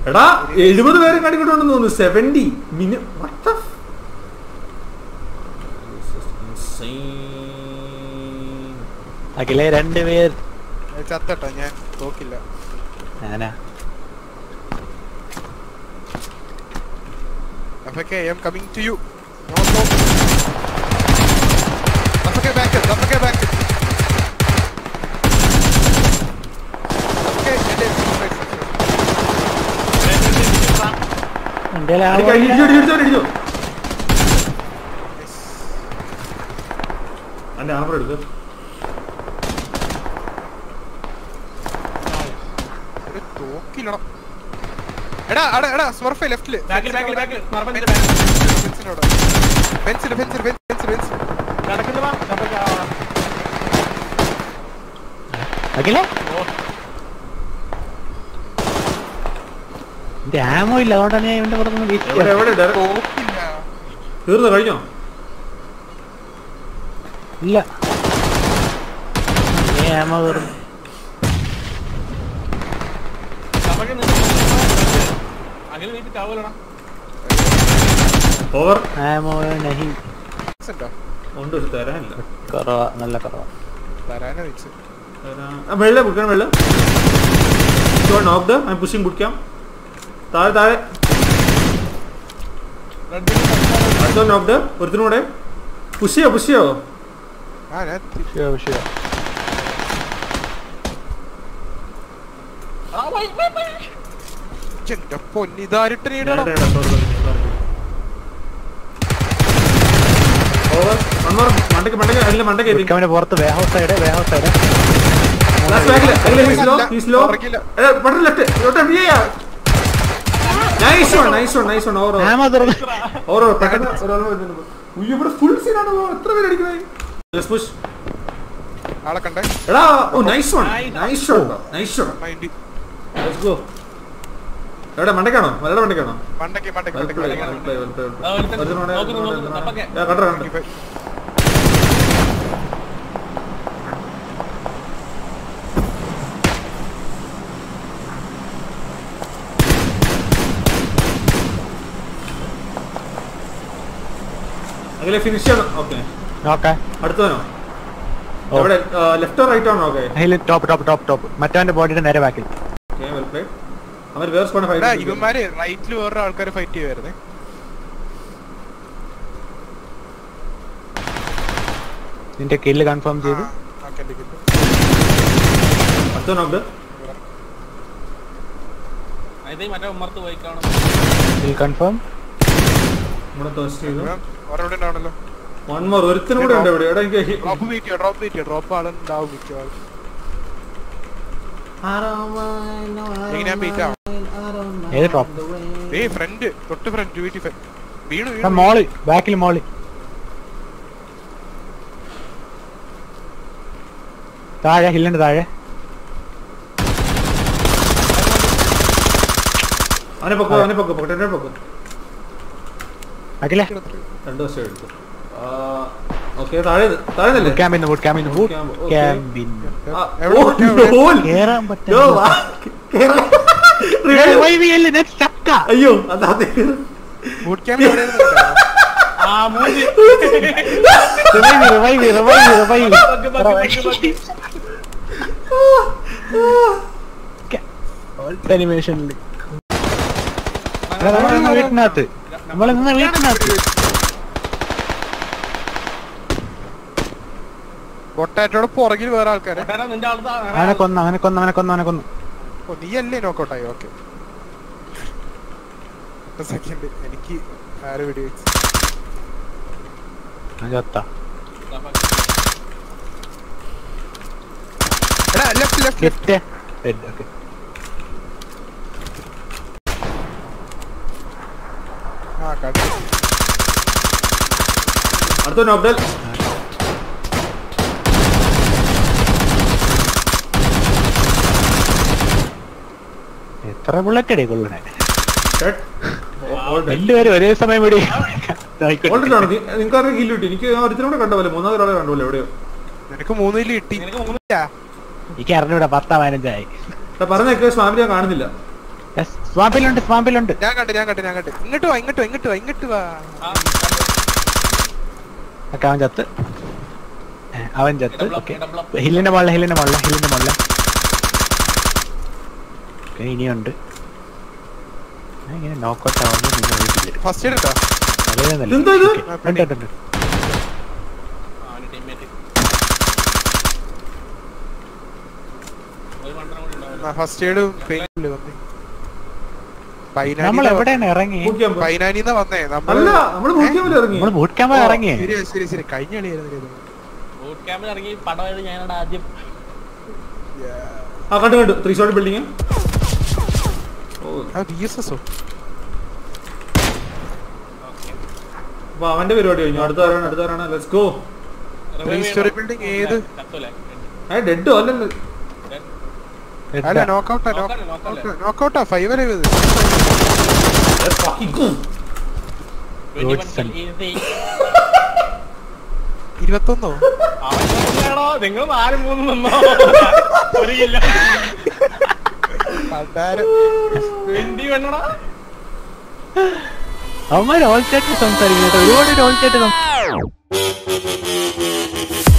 എടാ 70 പേരെ കാണിക്കൊണ്ടെന്ന് തോന്നുന്നു. 70 അഖിലെ 2 പേർ ചത്തട്ടോ ഞാൻ നോക്കില്ല. ഞാനാ FK, I am coming to you. No. FK back it. FK, ഇടിച്ചോ. അന്റെ ആമർ എടുക്ക്. തോക്കില്ലണം. എടാ സ്വർഫ് ലെഫ്റ്റില്. അഖിലെ എന്റെ ആമോ ഇല്ല, അതുകൊണ്ടാണ് ഞാൻ ഇവന്റെ പുറത്തുനിന്ന് തീർന്നു കഴിഞ്ഞോ? ഇല്ല, ആമോ തീർന്നു. ഓവർ ആമോ നഹി ഉണ്ട്. തരാനില്ല, കുറവാ, നല്ല കുറവാ. വെള്ളം കുടിക്കണം. വെള്ളം നോക്ക്. ഐ പുഷിംഗ് കുടിക്കാം. താഴെ അടുത്ത നോക്ക്. ഒരുത്തിനും കൂടെ പുഷ് ചെയ്യോ. പുറത്ത് വേഹൗസ് സൈഡ് മണ്ടക്കാണോ? അഖിലെ ഫിനിഷ് ചെയ്യണം. ഓക്കെ, അടുത്തവനോ? എവിടെ? ലെഫ്റ്റോ റൈറ്റ് ആണോ? ടോപ്പ് മറ്റവന്റെ ബോഡിയുടെ നേരെ ബാക്കിൽ. ഇവന്മാര് റൈറ്റിൽ വേറെ ആൾക്കാര് ഫൈറ്റ് ചെയ്യുമായിരുന്നേ. നിന്റെ കില്ല് കൺഫേം ചെയ്തു. കൺഫേം. ഒരുത്തിനും കൂടെ ഉണ്ട് ഇവിടെ. ഡ്രോപ്പ് ആളുണ്ടാവും മിക്കവാറും. ഫ്രണ്ട് തൊട്ട് ഫ്രണ്ട് വീണു മോളി ബാക്കിൽ മോളി. താഴെ ഹില്ലിന്റെ താഴെ. അഖിലെ 2 വർഷം എടുത്തു. താഴെ അയ്യോ വീട്ടിനകത്ത് നമ്മളിന്ന് വീട്ടിനകത്ത് പൊട്ടാറ്റോടെ പുറകിൽ വേറെ ആൾക്കാരെ. അവനെ കൊന്നു. നീയല്ലേ നോക്കോട്ടായി. ഓക്കെ, സെക്കൻഡ് എനിക്ക് ആര് വീഡിയോ ലെഫ്റ്റ്. അടുത്ത നോബ്ഡൽ. എത്ര ബുള്ളറ്റ് അടി കൊള്ളണേ. എല്ലാവരും ഒരേ സമയം ഇവിടെ നിങ്ങൾക്ക് കില്ല് കിട്ടി. എനിക്ക് ഒരുത്തിനൂടെ കണ്ടപോലെ 3 ഒരാളെ കണ്ടപോലെ. എവിടെയോ നിനക്ക് 3 കിട്ടി. എനിക്ക് അറിഞ്ഞൂടാ. 10-15 പറഞ്ഞേക്കെ ഫാമിലി ഞാൻ കാണുന്നില്ല. സ്വാമ്പിലുണ്ട് ഞാൻ കണ്ട് ഇങ്ങോട്ട് വാ ഓക്കെ അവൻ ചത്ത് ഓക്കെ ഹില്ലിന്റെ മുകളിൽ ഓക്കെ ഇനിയുണ്ട് ഇങ്ങനെ നോക്കൗട്ട് ആവുമ്പോൾ നിങ്ങൾ വീട്ടിൽ ഫസ്റ്റ് എയ്ഡ് ഇതെന്താ ഇത്? ഉണ്ട് ഫസ്റ്റ് എയ്ഡ് പെയിൻ വന്നേ നമ്മൾ എവിടെയാണ് ഇറങ്ങി Boot camp. പൈനാനിന്ന് വന്നേ അല്ല നമ്മള് boot camp ല് ഇറങ്ങി. നമ്മൾ ബൂട്ട് ക്യാമ്പ് ഇറങ്ങിയേ ശരി കഴിഞ്ഞ കളിയായിരുന്നു ബൂട്ട് ക്യാമ്പിൽ ഇറങ്ങി പടമായത് ഞാനാണ് ആദ്യം. ആ കണ്ടു 3 സ്റ്റോറി ബിൽഡിംഗ്. DSSO അപ്പൊ അവന്റെ പരിപാടി കഴിഞ്ഞു. അടുത്താരാണ് ലെറ്റ്സ് ഗോ. 3 സ്റ്റോറി ബിൽഡിംഗ് ഏത് കത്തൂലെ? ഡെഡോ അല്ലല്ലോ. അല്ല നോക്കൗട്ടാ 5 വരെ ഇത് Let's fucking go. 21 നിങ്ങൾ 4-3 നിന്നോ? ഒരു കില്ല 20 വേണോടാ. അവന്മാർ ഓൾ ചാറ്റ് സംസാരിക്കുന്നു ഒരുപാട് ഓൾ ചാറ്റ്